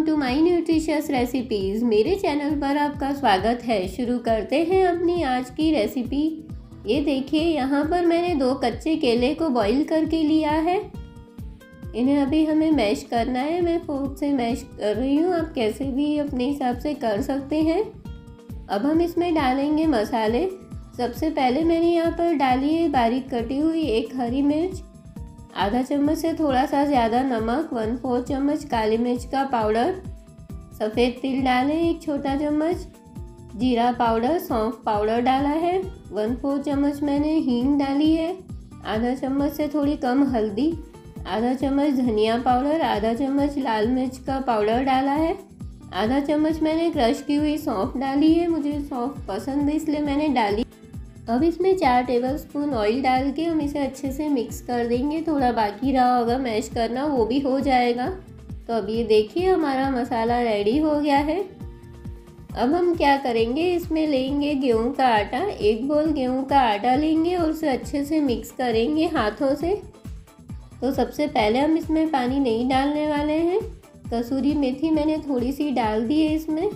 To my nutritious recipes. मेरे channel पर आपका स्वागत है। शुरू करते हैं अपनी आज की रेसिपी। ये देखिए, यहाँ पर मैंने 2 कच्चे केले को बॉईल करके लिया है। इन्हें अभी हमें मैश करना है। मैं फोर्क से मैश कर रही हूँ, आप कैसे भी अपने हिसाब से कर सकते हैं। अब हम इसमें डालेंगे मसाले। सबसे पहले मैंने यहाँ पर डाली है बारीक कटी हुई 1 हरी मिर्च, आधा चम्मच से थोड़ा सा ज़्यादा नमक, 1/4 चम्मच काली मिर्च का पाउडर, सफ़ेद तिल डालें 1 छोटा चम्मच, जीरा पाउडर, सौंफ पाउडर डाला है, 1/4 चम्मच मैंने हींग डाली है, आधा चम्मच से थोड़ी कम हल्दी, आधा चम्मच धनिया पाउडर, आधा चम्मच लाल मिर्च का पाउडर डाला है, आधा चम्मच मैंने क्रश की हुई सौंफ डाली है। मुझे सौंफ पसंद है इसलिए मैंने डाली। अब इसमें 4 टेबलस्पून ऑयल डाल के हम इसे अच्छे से मिक्स कर देंगे। थोड़ा बाकी रहा होगा मैश करना, वो भी हो जाएगा। तो अब ये देखिए हमारा मसाला रेडी हो गया है। अब हम क्या करेंगे, इसमें लेंगे गेहूं का आटा। 1 बोल गेहूं का आटा लेंगे और उसे अच्छे से मिक्स करेंगे हाथों से। तो सबसे पहले हम इसमें पानी नहीं डालने वाले हैं। कसूरी मेथी मैंने थोड़ी सी डाल दी है इसमें।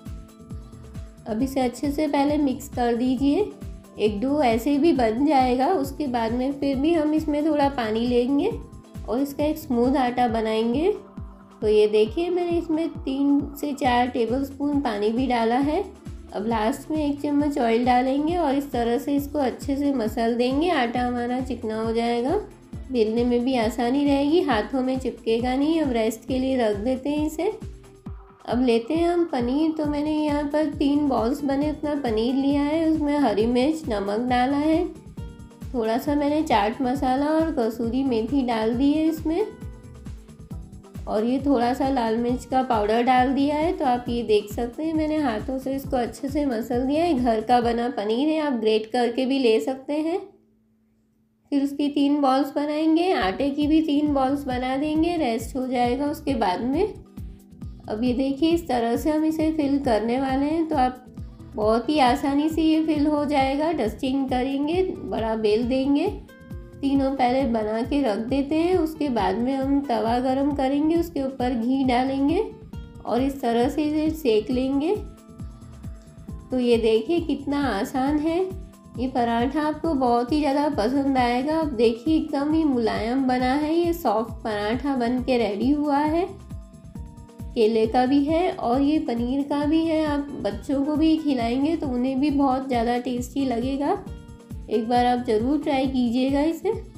अब इसे अच्छे से पहले मिक्स कर दीजिए। एक डो ऐसे भी बन जाएगा। उसके बाद में फिर भी हम इसमें थोड़ा पानी लेंगे और इसका एक स्मूथ आटा बनाएंगे। तो ये देखिए मैंने इसमें 3 से 4 टेबलस्पून पानी भी डाला है। अब लास्ट में 1 चम्मच ऑयल डालेंगे और इस तरह से इसको अच्छे से मसल देंगे। आटा हमारा चिकना हो जाएगा, बेलने में भी आसानी रहेगी, हाथों में चिपकेगा नहीं। अब रेस्ट के लिए रख देते हैं इसे। अब लेते हैं हम पनीर। तो मैंने यहाँ पर 3 बॉल्स बने उतना पनीर लिया है। उसमें हरी मिर्च, नमक डाला है, थोड़ा सा मैंने चाट मसाला और कसूरी मेथी डाल दी है इसमें, और ये थोड़ा सा लाल मिर्च का पाउडर डाल दिया है। तो आप ये देख सकते हैं मैंने हाथों से इसको अच्छे से मसल दिया है। घर का बना पनीर है, आप ग्रेट करके भी ले सकते हैं। फिर उसकी 3 बॉल्स बनाएंगे। आटे की भी 3 बॉल्स बना देंगे, रेस्ट हो जाएगा उसके बाद में। अब ये देखिए इस तरह से हम इसे फिल करने वाले हैं। तो आप बहुत ही आसानी से ये फिल हो जाएगा। डस्टिंग करेंगे, बड़ा बेल देंगे। तीनों पहले बना के रख देते हैं। उसके बाद में हम तवा गरम करेंगे, उसके ऊपर घी डालेंगे और इस तरह से इसे सेक लेंगे। तो ये देखिए कितना आसान है। ये पराठा आपको बहुत ही ज़्यादा पसंद आएगा। अब देखिए एकदम ही मुलायम बना है। ये सॉफ्ट पराठा बन के रेडी हुआ है। केले का भी है और ये पनीर का भी है। आप बच्चों को भी खिलाएंगे तो उन्हें भी बहुत ज़्यादा टेस्टी लगेगा। एक बार आप ज़रूर ट्राई कीजिएगा इसे।